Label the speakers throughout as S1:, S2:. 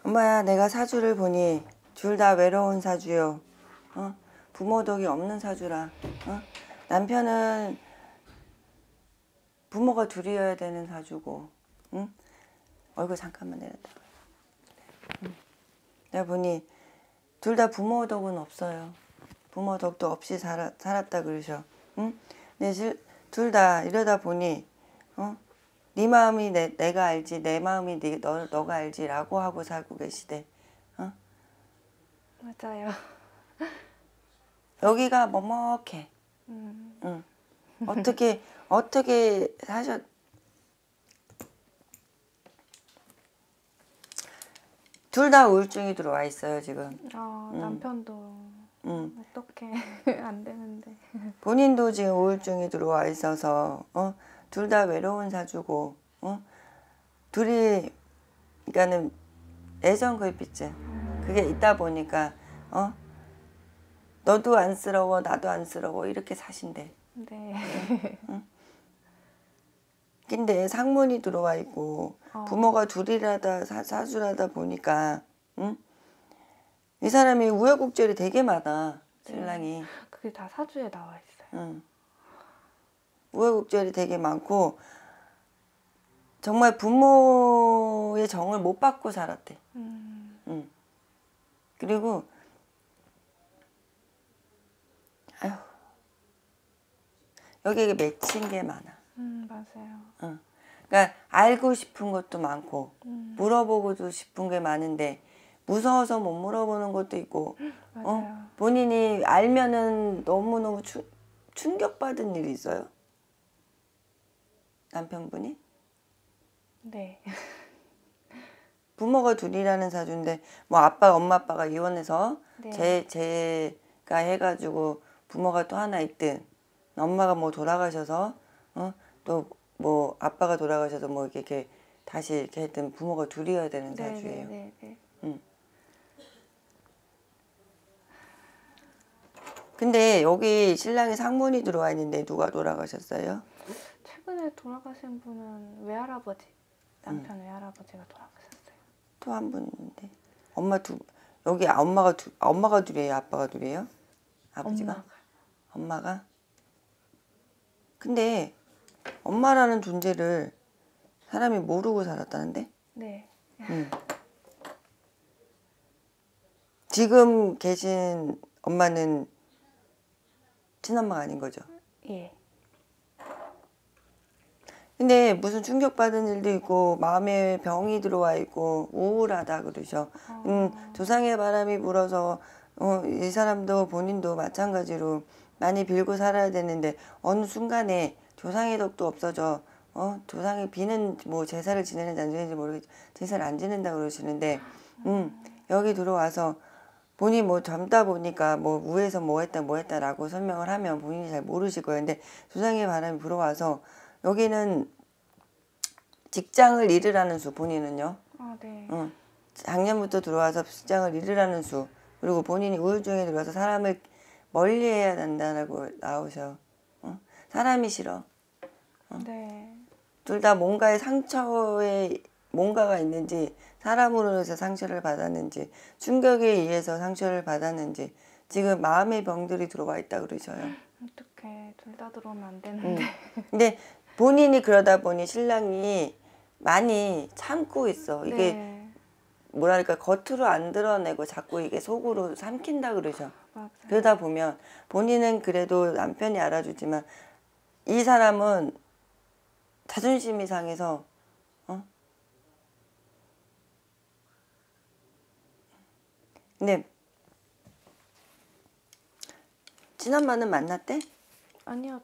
S1: 엄마야, 내가 사주를 보니 둘 다 외로운 사주요. 부모 덕이 없는 사주라. 남편은 부모가 둘이어야 되는 사주고. 얼굴 잠깐만 내렸다. 내가 보니 둘 다 부모 덕은 없어요. 부모 덕도 없이 살았다 그러셔. 근데 둘 다 이러다 보니 네 마음이 내가 알지, 내 마음이 너가 알지라고 하고 살고 계시대.
S2: 맞아요.
S1: 여기가 먹먹해. 어떻게 사셨? 둘 다 우울증이 들어와 있어요 지금.
S2: 남편도 어떻게 안 되는데.
S1: 본인도 지금 우울증이 들어와 있어서 둘 다 외로운 사주고 둘이 그러니까는 애정 결핍증 그게 있다 보니까 너도 안쓰러워 나도 안쓰러워 이렇게 사신대.
S2: 네.
S1: 근데 상문이 들어와 있고 부모가 둘이라다 사주라다 보니까 이 사람이 우여곡절이 되게 많아. 신랑이.
S2: 네. 그게 다 사주에 나와 있어요.
S1: 우여곡절이 되게 많고 정말 부모의 정을 못 받고 살았대. 그리고 아휴 여기에 맺힌 게 많아.
S2: 맞아요.
S1: 그러니까 알고 싶은 것도 많고 물어보고도 싶은 게 많은데 무서워서 못 물어보는 것도 있고
S2: 맞아요.
S1: 본인이 알면은 너무너무 충격받은 일이 있어요? 남편분이?
S2: 네.
S1: 부모가 둘이라는 사주인데 뭐 엄마 아빠가 이혼해서
S2: 네.
S1: 제가 해가지고 부모가 또 하나 있든 엄마가 뭐 돌아가셔서 또 뭐 아빠가 돌아가셔서 뭐 이렇게 다시 이렇게 했든 부모가 둘이어야 되는 사주예요.
S2: 네.
S1: 근데 여기 신랑이 상문이 들어와 있는데 누가 돌아가셨어요?
S2: 최근에 돌아가신 분은 외할아버지, 남편 외할아버지가 돌아가셨어요.
S1: 또 한 분 있는데 여기 엄마가 둘이에요? 아빠가 둘이에요? 아버지가? 엄마가? 근데 엄마라는 존재를 사람이 모르고 살았다는데?
S2: 네.
S1: 지금 계신 엄마는 친엄마가 아닌 거죠?
S2: 예.
S1: 근데 무슨 충격받은 일도 있고 마음에 병이 들어와 있고 우울하다 그러셔. 조상의 바람이 불어서 이 사람도 본인도 마찬가지로 많이 빌고 살아야 되는데 어느 순간에 조상의 덕도 없어져. 조상의 비는 뭐 제사를 지내는지 안 지내는지 모르겠지. 제사를 안 지낸다 그러시는데 여기 들어와서 본인이 뭐 젊다 보니까 뭐 위에서 뭐 했다라고 설명을 하면 본인이 잘 모르실 거예요. 근데 조상의 바람이 불어와서 여기는 직장을 잃으라는 수, 본인은요.
S2: 네.
S1: 작년부터 들어와서 직장을 잃으라는 수. 그리고 본인이 우울증에 들어와서 사람을 멀리해야 된다라고 나오셔. 사람이 싫어.
S2: 네.
S1: 둘 다 뭔가의 상처에 뭔가가 있는지 사람으로 해서 상처를 받았는지 충격에 의해서 상처를 받았는지 지금 마음의 병들이 들어와 있다 그러셔요.
S2: 어떡해. 둘 다 들어오면 안 되는데.
S1: 근데 본인이 그러다 보니 신랑이 많이 참고 있어. 이게
S2: 네.
S1: 뭐랄까 겉으로 안 드러내고 자꾸 이게 속으로 삼킨다 그러셔.
S2: 맞아요.
S1: 그러다 보면 본인은 그래도 남편이 알아주지만 이 사람은 자존심이 상해서 근데 친엄마는 만났대?
S2: 아니요.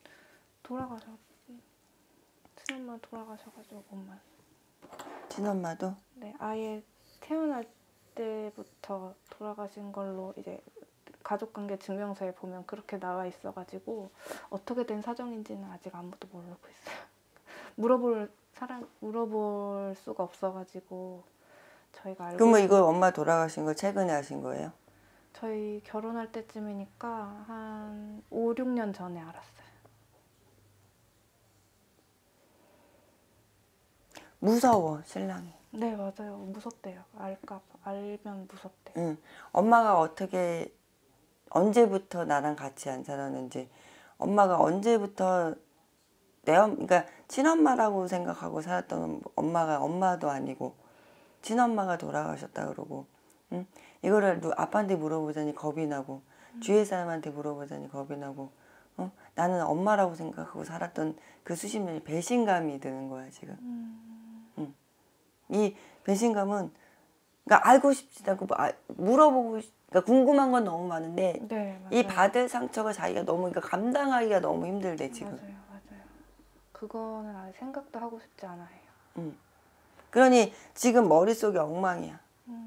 S2: 친엄마 돌아가셔가지고 엄마.
S1: 친엄마도?
S2: 네. 아예 태어날 때부터 돌아가신 걸로 이제 가족관계 증명서에 보면 그렇게 나와 있어가지고 어떻게 된 사정인지는 아직 아무도 모르고 있어요. 물어볼 수가 없어가지고 저희가 알고.
S1: 그러면 이걸 엄마 돌아가신 거 최근에 하신 거예요?
S2: 저희 결혼할 때쯤이니까 한 5, 6년 전에 알았어요.
S1: 무서워 신랑이.
S2: 네, 맞아요. 무섭대요. 알면 무섭대.
S1: 응. 엄마가 어떻게 언제부터 나랑 같이 안 살았는지, 엄마가 언제부터 그러니까 친엄마라고 생각하고 살았던 엄마가 엄마도 아니고 친엄마가 돌아가셨다 그러고, 응? 이거를 아빠한테 물어보자니 겁이 나고, 주위의 사람한테 물어보자니 겁이 나고, 나는 엄마라고 생각하고 살았던 그 수십 년이 배신감이 드는 거야 지금. 응. 이 배신감은 그러니까 알고 싶지도 않고 물어보고 그러니까 궁금한 건 너무 많은데
S2: 네,
S1: 이
S2: 맞아요.
S1: 받을 상처가 자기가 너무 그러니까 감당하기가 너무 힘들대 지금.
S2: 맞아요, 맞아요. 그거는 아예 생각도 하고 싶지 않아요.
S1: 응. 그러니 지금 머릿속이 엉망이야.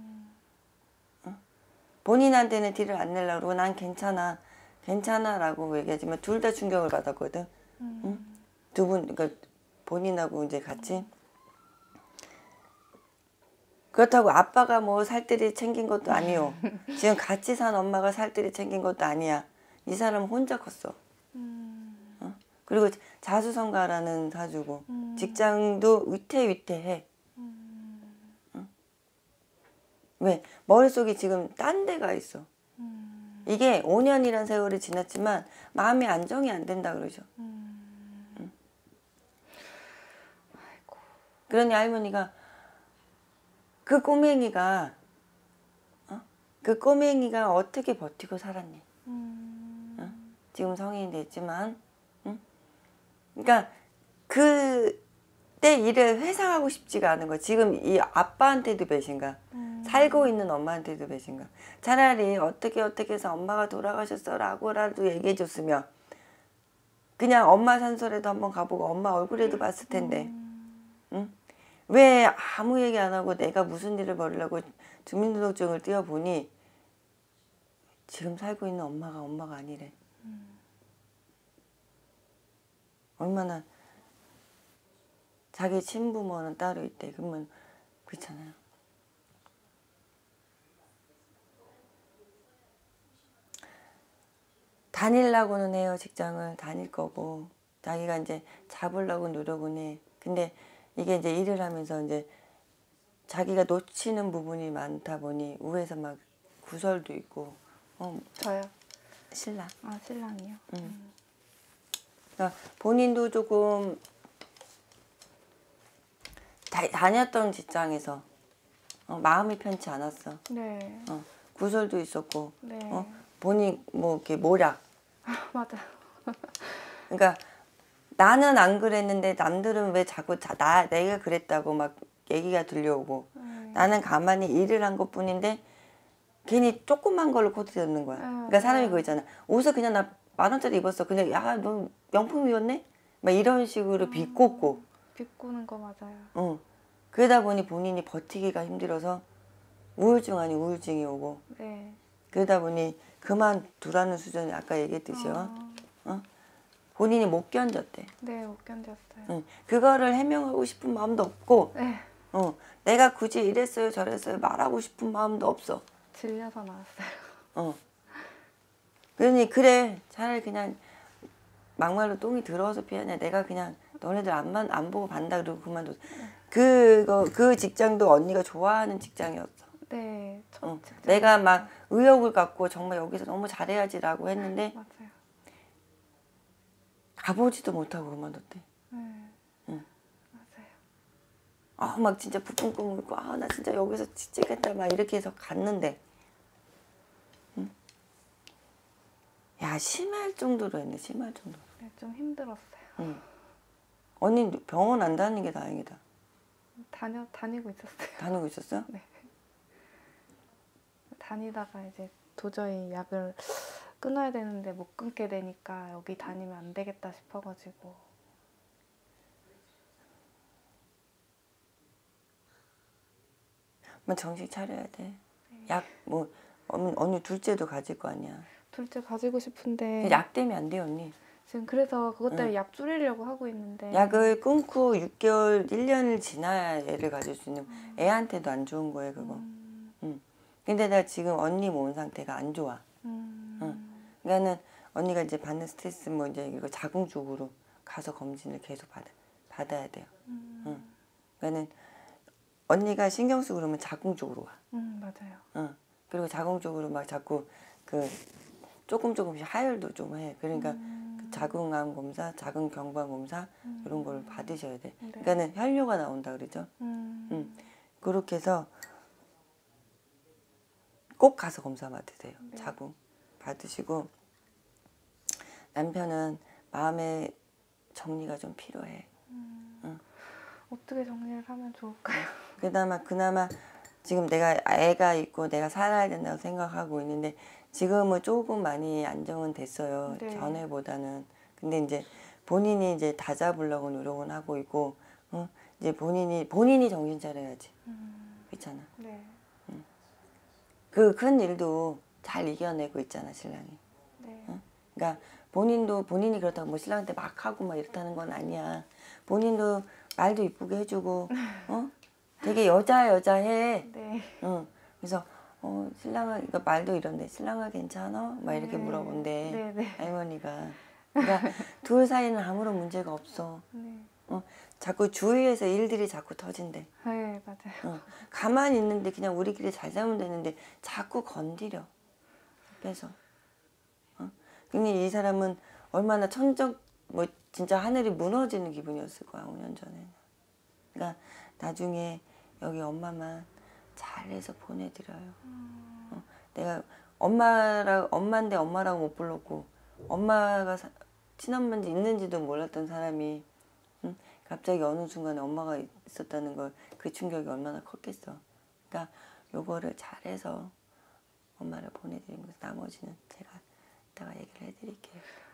S1: 본인한테는 티를 안 내려고 그러고 난 괜찮아 라고 얘기하지만 둘 다 충격을 받았거든. 응? 두 분 그러니까 본인하고 이제 같이. 그렇다고 아빠가 뭐 살뜰히 챙긴 것도 아니요. 지금 같이 산 엄마가 살뜰히 챙긴 것도 아니야. 이 사람은 혼자 컸어. 그리고 자수성가라는 사주고 직장도 위태위태해. 왜? 머릿속이 지금 딴 데가 있어. 이게 5년이란 세월이 지났지만 마음이 안정이 안 된다 그러죠. 그러니 할머니가 그 꼬맹이가 어떻게 버티고 살았니? 지금 성인이 됐지만, 그러니까 그때 일을 회상하고 싶지가 않은 거야. 지금 이 아빠한테도 배신감, 살고 있는 엄마한테도 배신감. 차라리 어떻게 해서 엄마가 돌아가셨어라고라도 얘기해줬으면 그냥 엄마 산소라도 한번 가보고 엄마 얼굴에도 봤을 텐데, 응? 왜 아무 얘기 안 하고 내가 무슨 일을 벌이려고 주민등록증을 띄워보니 지금 살고 있는 엄마가 아니래. 얼마나 자기 친부모는 따로 있대. 그러면 그렇잖아요. 다니려고는 해요. 직장을 다닐 거고 자기가 이제 잡으려고 노력은 해. 근데 이게 이제 일을 하면서 이제 자기가 놓치는 부분이 많다 보니 우에서 막 구설도 있고.
S2: 저요?
S1: 신랑.
S2: 아, 신랑이요?
S1: 그러니까 본인도 조금 다녔던 직장에서 마음이 편치 않았어.
S2: 네.
S1: 구설도 있었고,
S2: 네.
S1: 본인 뭐 이렇게 모략.
S2: 맞아요.
S1: 그러니까 나는 안 그랬는데 남들은 왜 자꾸 내가 그랬다고 막 얘기가 들려오고, 나는 가만히 일을 한 것뿐인데 괜히 조그만 걸로 코드 잡는 거야. 그러니까 사람이 그거 있잖아. 옷을 그냥 나 10,000원짜리 입었어. 그냥 야, 너 명품 입었네? 막 이런 식으로 비꼬고.
S2: 비꼬는 거 맞아요.
S1: 그러다 보니 본인이 버티기가 힘들어서 우울증 아닌 우울증이 오고.
S2: 네.
S1: 그러다 보니 그만두라는 수준이 아까 얘기했듯이요. 본인이 못 견뎠대.
S2: 네, 못 견뎠어요.
S1: 그거를 해명하고 싶은 마음도 없고,
S2: 네.
S1: 내가 굳이 이랬어요 저랬어요 말하고 싶은 마음도 없어.
S2: 질려서 나왔어요.
S1: 그러니 그래 차라리 그냥 막말로 똥이 들어와서 피하냐. 내가 그냥 너네들 안 보고 반다 그러고 그만뒀어. 그 직장도 언니가 좋아하는 직장이었어.
S2: 네, 첫 직장.
S1: 내가 막 의욕을 갖고 정말 여기서 너무 잘해야지라고 했는데
S2: 맞아요.
S1: 가보지도 못하고 그만뒀대.
S2: 네. 맞아요.
S1: 막 진짜 부푼 꿈을 꾸고 나 진짜 여기서 찍겠다 막 이렇게 해서 갔는데 야 심할 정도로 했네. 심할 정도로.
S2: 네, 좀 힘들었어요.
S1: 언니 병원 안 다니는 게 다행이다.
S2: 다니고 있었어요.
S1: 다니고 있었어?
S2: 네. 다니다가 이제 도저히 약을 끊어야 되는데 못 끊게 되니까 여기 다니면 안 되겠다 싶어가지고.
S1: 정신 차려야 돼. 약 뭐 언니 둘째도 가질 거 아니야.
S2: 둘째 가지고 싶은데
S1: 약 때문에 안 돼 언니.
S2: 지금 그래서 그것 때문에 약 줄이려고 하고 있는데
S1: 약을 끊고 6개월, 1년을 지나야 애를 가질 수 있는. 애한테도 안 좋은 거예요 그거. 근데 나 지금 언니 몸 상태가 안 좋아. 그러니까는 언니가 이제 받는 스트레스 뭐 이제 이거 자궁적으로 가서 검진을 계속 받아야 돼요. 그러니까는 언니가 신경 쓰고 그러면 자궁 쪽으로 와.
S2: 맞아요.
S1: 그리고 자궁 쪽으로 막 자꾸 그 조금씩 하혈도 좀 해. 그러니까 그 자궁암 검사, 자궁경부암 검사 이런 걸 받으셔야 돼.
S2: 네.
S1: 그러니까는 혈뇨가 나온다 그러죠. 그렇게 해서 꼭 가서 검사 받으세요.
S2: 네.
S1: 자궁 받으시고 남편은 마음의 정리가 좀 필요해.
S2: 어떻게 정리를 하면 좋을까요?
S1: 그나마 지금 내가 애가 있고 내가 살아야 된다고 생각하고 있는데 지금은 조금 많이 안정은 됐어요.
S2: 네.
S1: 전에보다는. 근데 이제 본인이 이제 다 잡으려고 노력은 하고 있고, 이제 본인이 정신 차려야지. 그렇잖아.
S2: 네.
S1: 그 큰 일도 잘 이겨내고 있잖아, 신랑이.
S2: 네.
S1: 그러니까 본인이 그렇다고 뭐 신랑한테 막 하고 막 이렇다는 건 아니야. 본인도 말도 이쁘게 해주고, 되게 여자해.
S2: 네.
S1: 그래서 신랑아, 이거 말도 이런데 신랑아 괜찮아? 막 이렇게 물어본대.
S2: 네, 네.
S1: 할머니가. 그러니까 둘 사이는 아무런 문제가 없어.
S2: 네.
S1: 자꾸 주위에서 일들이 자꾸 터진대.
S2: 네, 맞아요.
S1: 가만히 있는데 그냥 우리끼리 잘 살면 되는데 자꾸 건드려. 옆에서. 근데 이 사람은 얼마나 뭐 진짜 하늘이 무너지는 기분이었을 거야, 5년 전에는. 그러니까 나중에 여기 엄마만 잘해서 보내드려요. 내가 엄마인데 엄마라고 못 불렀고 엄마가 친엄마인지 있는지도 몰랐던 사람이 갑자기 어느 순간에 엄마가 있었다는 걸 그 충격이 얼마나 컸겠어. 그러니까 요거를 잘해서 엄마를 보내드리면서 나머지는 제가 이따가 얘기를 해드릴게요.